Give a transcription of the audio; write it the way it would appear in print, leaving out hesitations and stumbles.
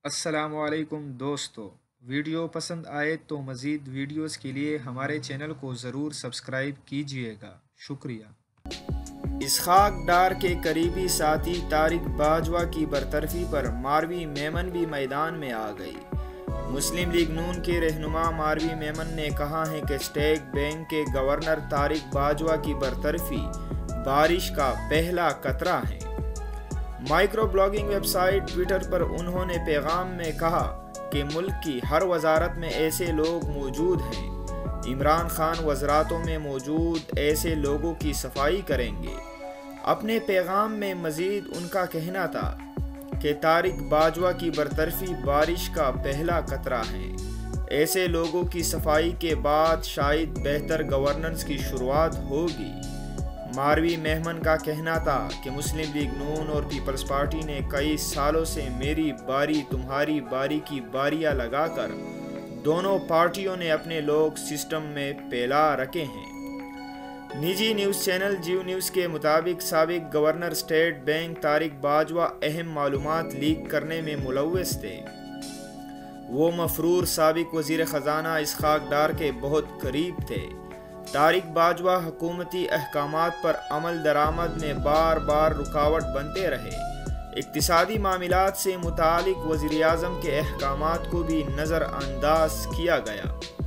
السلام علیکم دوستو، ویڈیو پسند آئے تو مزید ویڈیوز کے لیے ہمارے چینل کو ضرور سبسکرائب کیجیے گا، شکریہ۔ اسحاق ڈار کے قریبی ساتھی طارق باجوہ کی برطرفی پر ماروی میمن بھی میدان میں آ گئی۔ مسلم لیگ نون کے رہنما ماروی میمن نے کہا ہے کہ اسٹیٹ بینک کے گورنر طارق باجوہ کی برطرفی بارش کا پہلا قطرہ ہے۔ Micro blogging web site Twitter پر انہوں نے پیغام میں کہا کہ ملک کی ہر وزارت میں ایسے لوگ موجود ہیں۔ عمران خان وزارتوں میں موجود ایسے لوگوں کی صفائی کریں گے۔ اپنے پیغام میں مزید ان کا کہنا تھا کہ طارق باجوہ کی برطرفی بارش کا پہلا قطرہ ہے۔ ایسے لوگوں کی صفائی کے بعد شاید بہتر گورننس کی شروعات ہوگی۔ ماروی میمن کا کہنا تھا کہ مسلم لیگ نون اور پیپلز پارٹی نے کئی سالوں سے میری باری تمہاری باری کی باریاں لگا کر دونوں پارٹیوں نے اپنے لوگ سسٹم میں پھیلا رکھے ہیں۔ نجی نیوز چینل جیو نیوز کے مطابق سابق governor state bank Tariq Bajwa اہم معلومات لیک کرنے میں ملوث تھے۔ وہ مفرور سابق وزیر خزانہ اسحاق ڈار کے بہت قریب تھے۔ طارق باجوہ حکومتی احکامات پر عمل درآمد میں بار بار رکاوٹ بنتے رہے۔ اقتصادی معاملات سے متعلق وزیر اعظم کے احکامات کو بھی نظر انداز کیا گیا۔